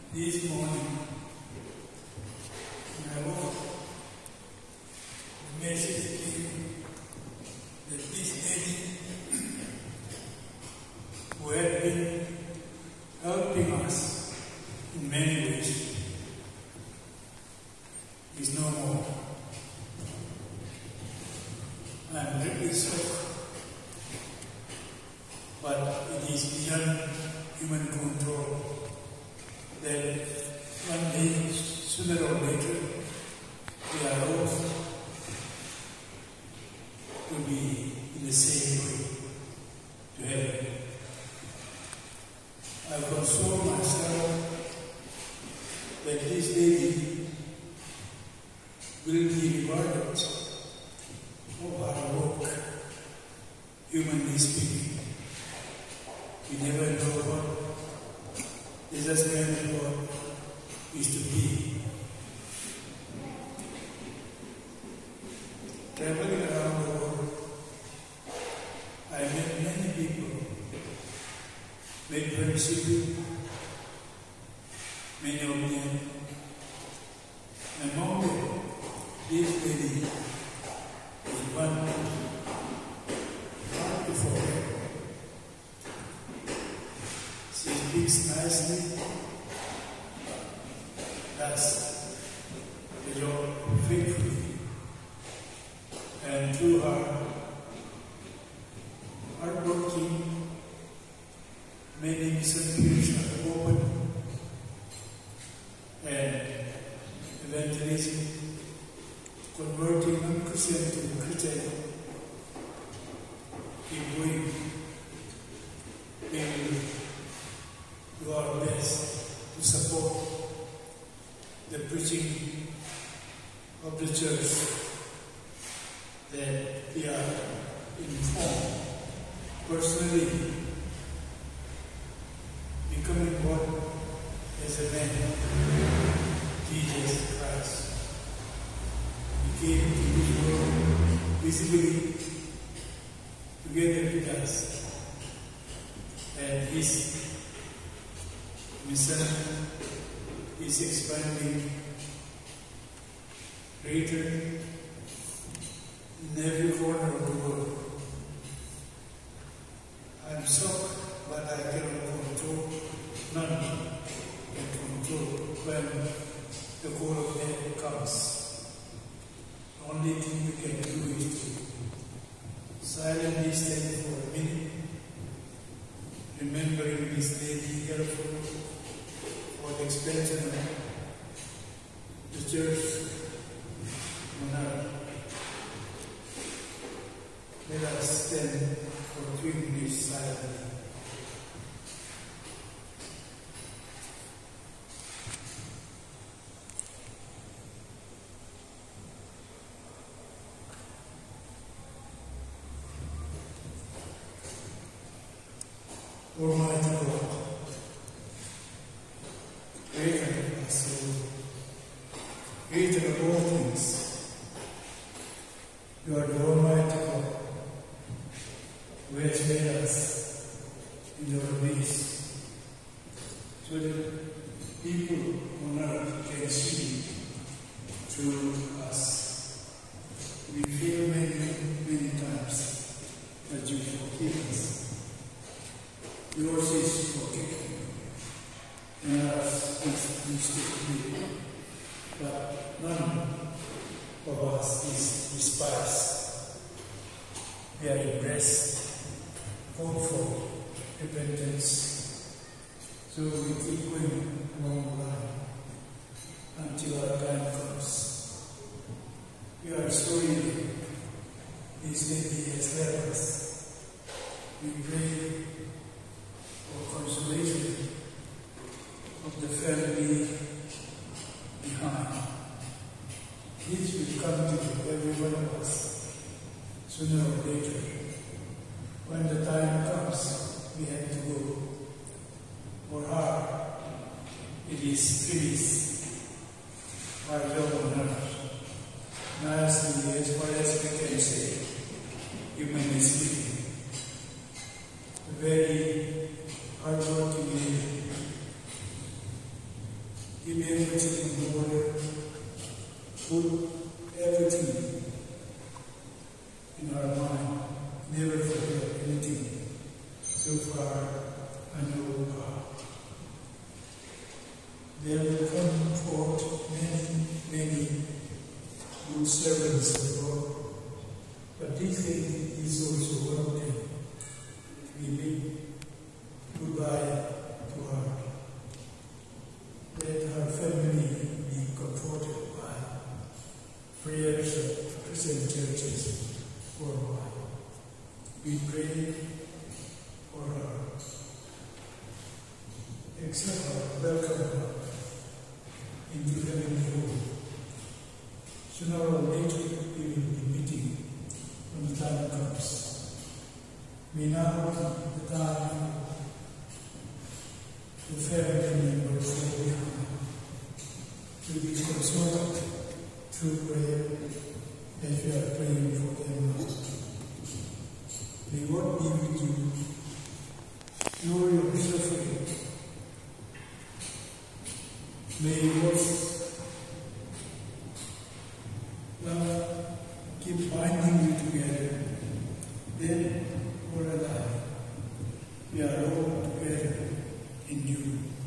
This morning, when I woke, the message came that this lady who had been helping us in many ways is no more. I am deeply shocked, but it is beyond human control that one day, sooner or later, we are all to be in the same way to heaven. I console myself that this lady will be rewarded for her work, humanly speaking. We never know what Jesus man of God is to be. Traveling around the world, I met many people, made friendship with many of them. Among them, this lady is one hard to forget. She speaks nicely, does the job faithfully, and through her hardworking, many missionaries are open, and evangelism, converting non-Christian to Christian, keep going. We will do our best to support the preaching of the church, that we are informed personally, becoming one as a man, Jesus Christ. He came to this world visibly together with us, and His mission is expanding greater in every corner of the world. I am shocked, but I cannot control, none can control when the call of death comes. The only thing we can do is to silently stand for a minute, remembering this lady carefully for the expansion of the church on earth. Let us stand for 3 minutes silently. Almighty God, creator of our soul, creator of all things, you are the Almighty God who has made us in your ways, so that people on earth can see through us. We feel many times that you forgive us. Yours is forgiven, and ours is mistaken, but none of us is despised. We are embraced, called for repentance, so we keep going along the line until our time comes. We are sorry this lady has left us. We pray for consolation of the family behind. This will come to every one of us sooner or later. When the time comes, we have to go. For her, it is finished. Our job on earth. Nicely, as far as we can say, humanly speaking. A very hardworking lady Keep everything in order. Put everything in our mind. Never forget anything. So far, I know God. There will come forth many good servants of God. But this thing is also one of them. We bid goodbye to her. Let her family be comforted by prayers of Christian churches worldwide. We pray for her. Accept her, welcome her into heavenly home. Sooner or later we will be meeting when the time comes. We now keep the time to family members who are to be consoled through prayer as we are praying for them now. May God be with you. Know your suffering. May God's love keep binding you together. Then, for a life, we are all together in you.